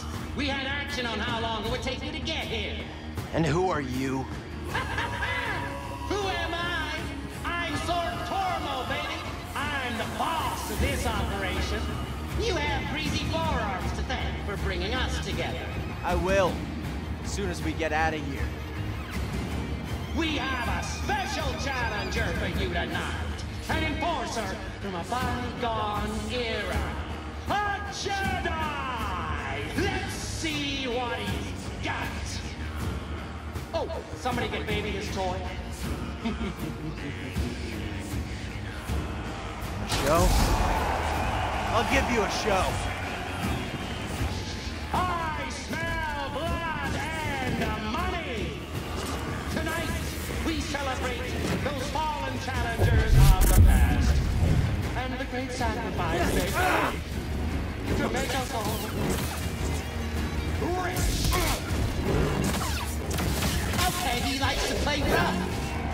We had action on how long it would take you to get here. And who are you? Who am I? I'm Sword Tormo, baby. I'm the boss of this operation. You have greasy forearms to thank for bringing us together. I will, as soon as we get out of here. We have a special challenger for you tonight. An enforcer from a bygone era. A Jedi! Let's see what he's got. Oh, somebody get baby his toy. A show? I'll give you a show. I smell blood and money. Tonight, we celebrate those fallen challengers of the past. And the great sacrifice they made to make us all rich. Okay, he likes to play rough.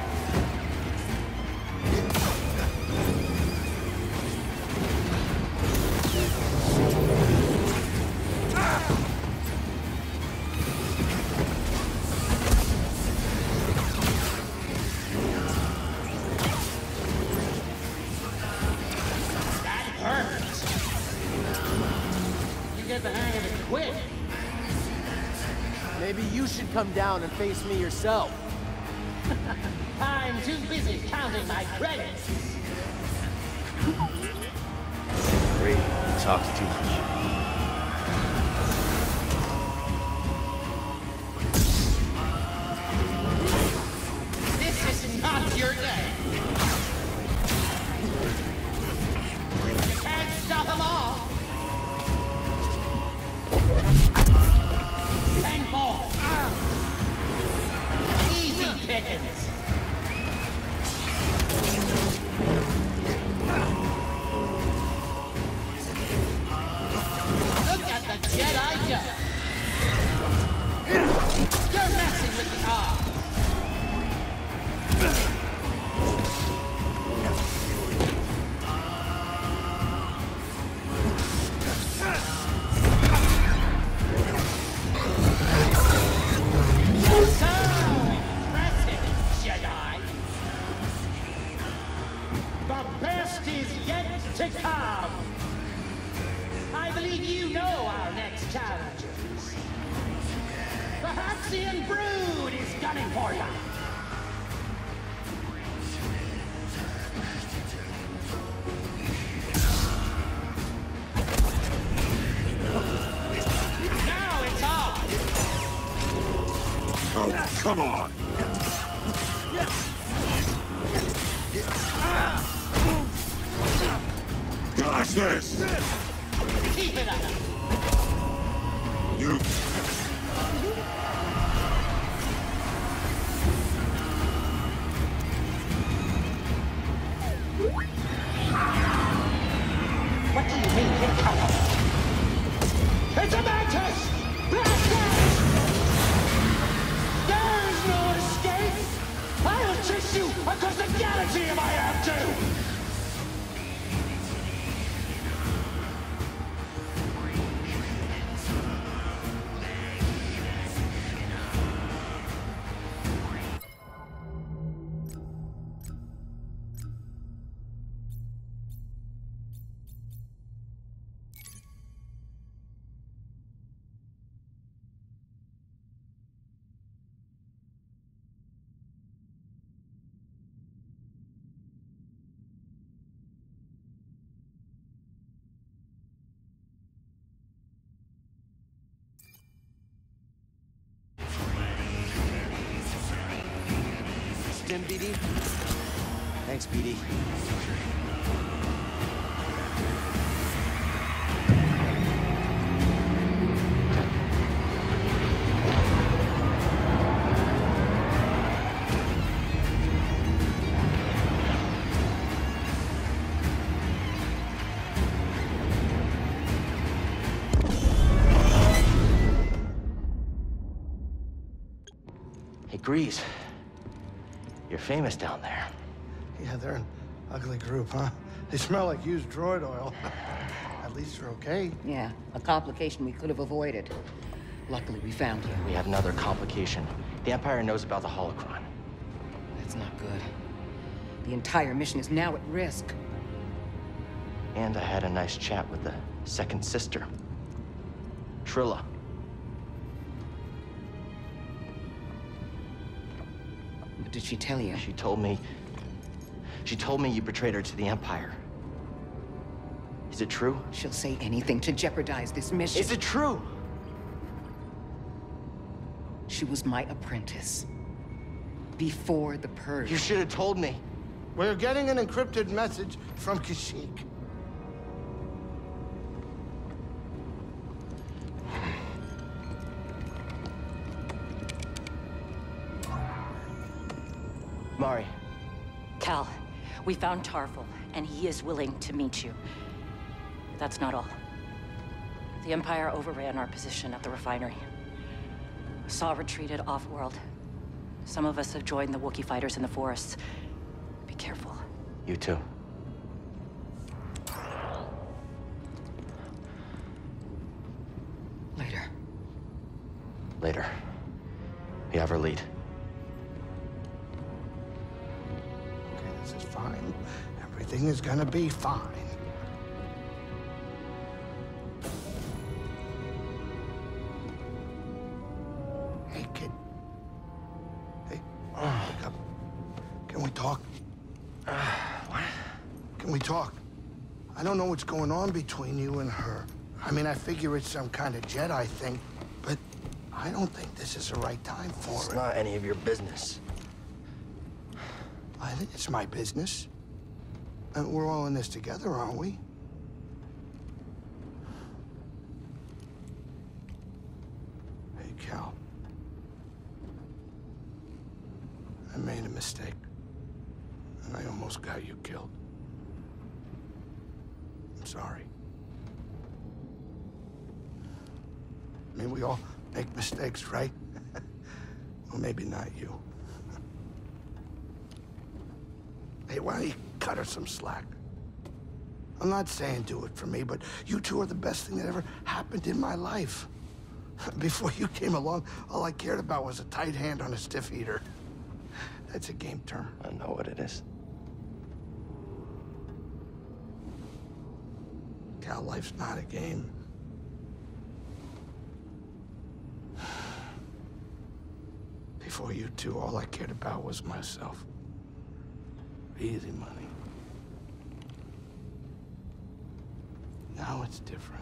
Maybe you should come down and face me yourself. I'm too busy counting my credits. Great, you talk too much. This is not your day. You can't stop them all. And more. Easy pickings. Look at the Jedi go. You're messing with the odds. To come. I believe you know our next challengers. The Haxian Brood is gunning for you. Now it's on. Oh, come on. Gosh, this! Keep it up! You... What do you mean you're coming? It's a mantis! Blast it! There's no escape! I'll chase you across the galaxy if I have to! Stim, BD? Thanks, BD. Hey, Grease. You're famous down there. Yeah, they're an ugly group, huh? They smell like used droid oil. I At least you're okay. Yeah, a complication we could have avoided. Luckily, we found you. We have another complication. The Empire knows about the holocron. That's not good. The entire mission is now at risk. And I had a nice chat with the second sister, Trilla. What did she tell you? She told me you betrayed her to the Empire. Is it true? She'll say anything to jeopardize this mission. Is it true? She was my apprentice. Before the Purge. You should have told me. We're getting an encrypted message from Kashyyyk. Mari. Cal, we found Tarful, and he is willing to meet you. That's not all. The Empire overran our position at the refinery. Saw retreated off-world. Some of us have joined the Wookiee fighters in the forests. Be careful. You too. Later. Later. We have our lead. Okay, this is fine. Everything is gonna be fine. Hey, kid. Hey, wake up. Can we talk? What? Can we talk? I don't know what's going on between you and her. I mean, I figure it's some kind of Jedi thing, but I don't think this is the right time for It's it. not any of your business. I think it's my business. And we're all in this together, aren't we? Hey, Cal. I made a mistake. And I almost got you killed. I'm sorry. I mean, we all make mistakes, right? Well, maybe not you. Hey, why don't you cut her some slack? I'm not saying do it for me, but you two are the best thing that ever happened in my life. Before you came along, all I cared about was a tight hand on a stiff heater. That's a game term. I know what it is. Cal, life's not a game. Before you two, all I cared about was myself. Easy money. Now it's different.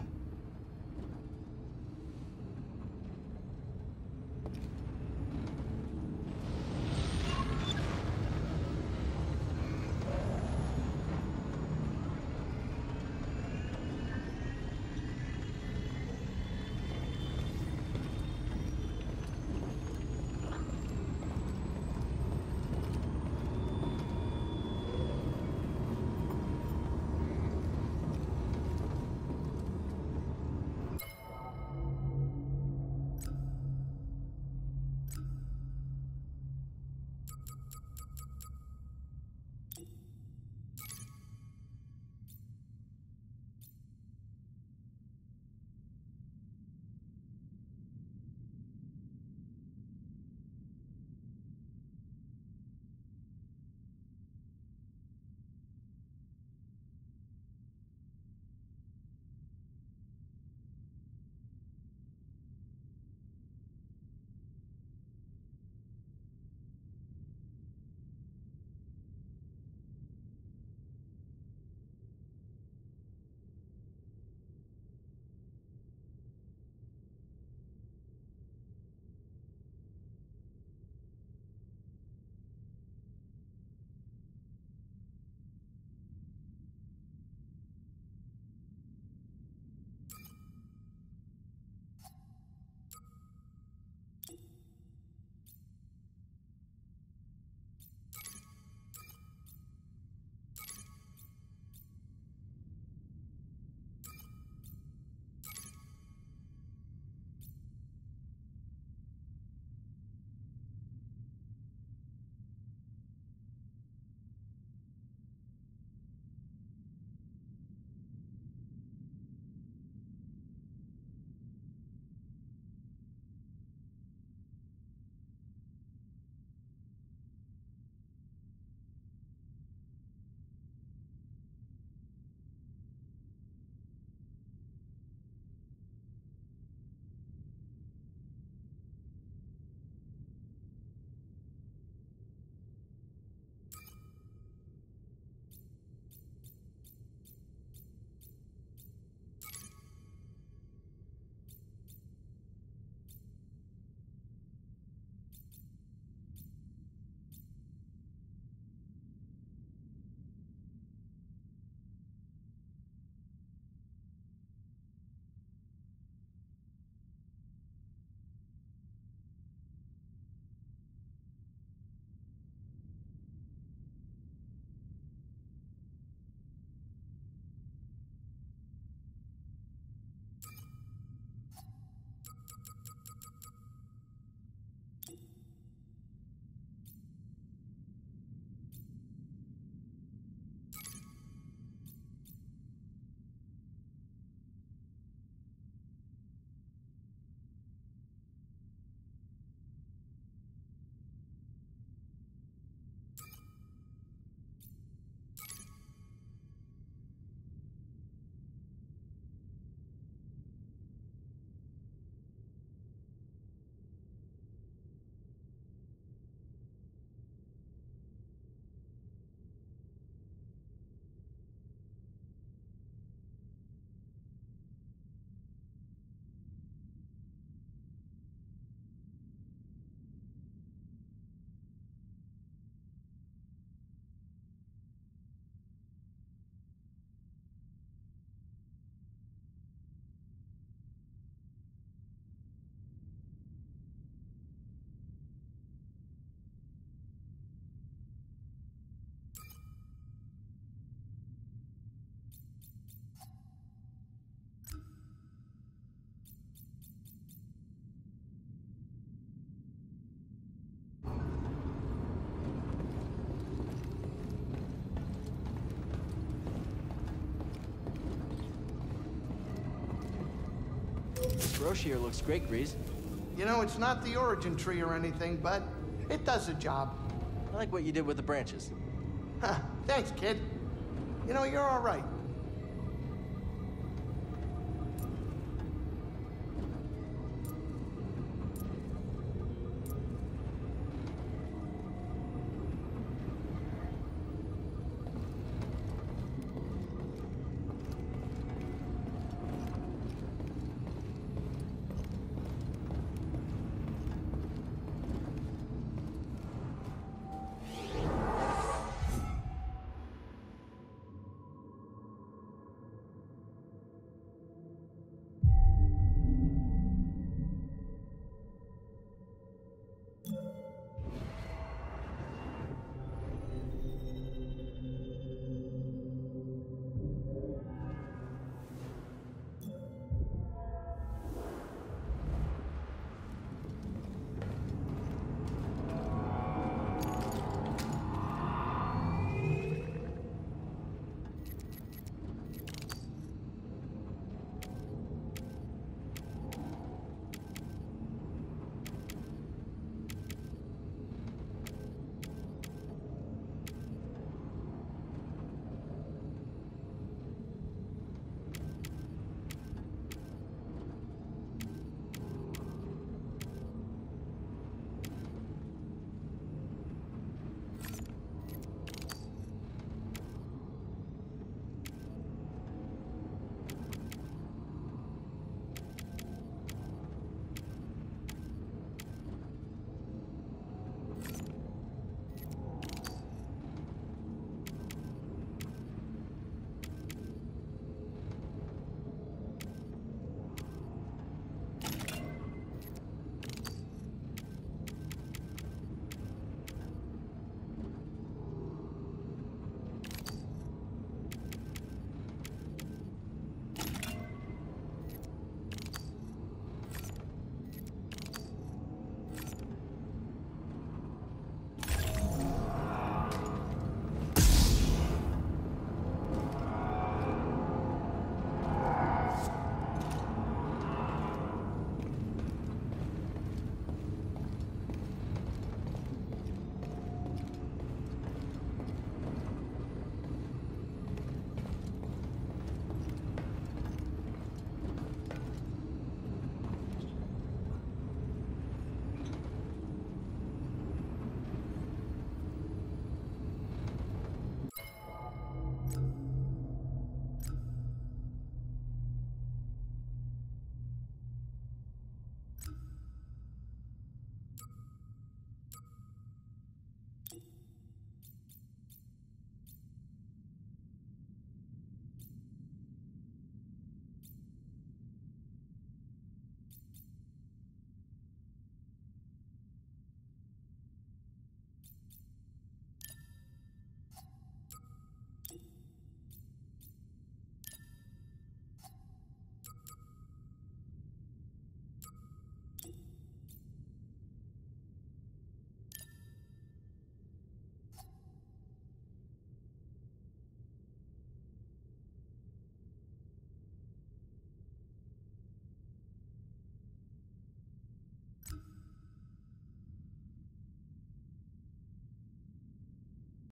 Roche here looks great, Grease. You know, it's not the origin tree or anything, but it does the job. I like what you did with the branches. Huh, thanks, kid. You know, you're all right.